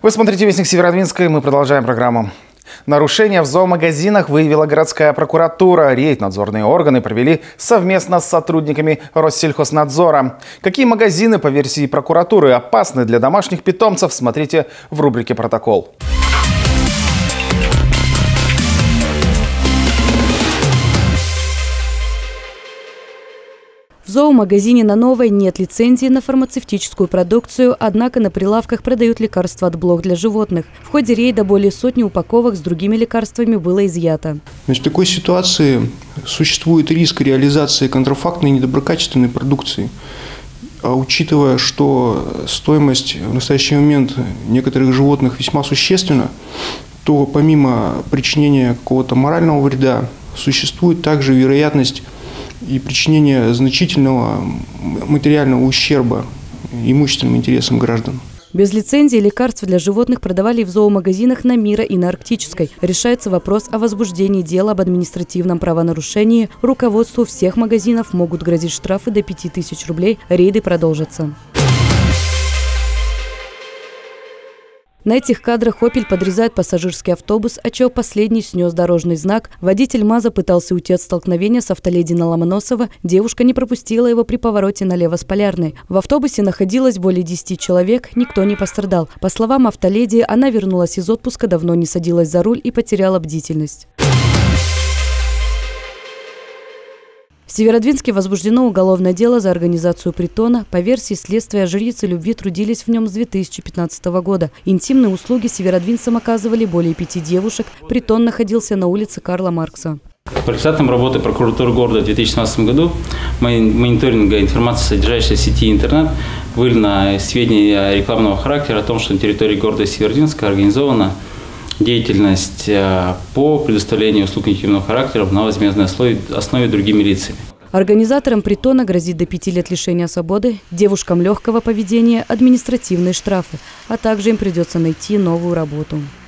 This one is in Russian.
Вы смотрите «Вестник Северодвинска», и мы продолжаем программу. Нарушения в зоомагазинах выявила городская прокуратура. Рейд надзорные органы провели совместно с сотрудниками Россельхознадзора. Какие магазины, по версии прокуратуры, опасны для домашних питомцев, смотрите в рубрике «Протокол». В зоомагазине на Новой нет лицензии на фармацевтическую продукцию, однако на прилавках продают лекарства от блох для животных. В ходе рейда более сотни упаковок с другими лекарствами было изъято. В такой ситуации существует риск реализации контрафактной недоброкачественной продукции. А учитывая, что стоимость в настоящий момент некоторых животных весьма существенна, то помимо причинения какого-то морального вреда, существует также вероятность и причинение значительного материального ущерба имущественным интересам граждан. Без лицензии лекарства для животных продавали в зоомагазинах на Мира и на Арктической. Решается вопрос о возбуждении дела об административном правонарушении. Руководству всех магазинов могут грозить штрафы до 5000 рублей. Рейды продолжатся. На этих кадрах «Опель» подрезает пассажирский автобус, отчего последний снес дорожный знак. Водитель МАЗа пытался уйти от столкновения с автоледи на Ломоносова. Девушка не пропустила его при повороте налево с Полярной. В автобусе находилось более 10 человек, никто не пострадал. По словам автоледи, она вернулась из отпуска, давно не садилась за руль и потеряла бдительность. В Северодвинске возбуждено уголовное дело за организацию притона. По версии следствия, жрицы любви трудились в нем с 2015 года. Интимные услуги северодвинцам оказывали более 5 девушек. Притон находился на улице Карла Маркса. По результатам работы прокуратуры города в 2017 году мониторинга информации, содержащейся в сети интернет, выявлено сведения рекламного характера о том, что на территории города Северодвинска организована деятельность по предоставлению услуг интимного характера на возмездной основе другими лицами. Организаторам притона грозит до 5 лет лишения свободы, девушкам легкого поведения административные штрафы, а также им придется найти новую работу.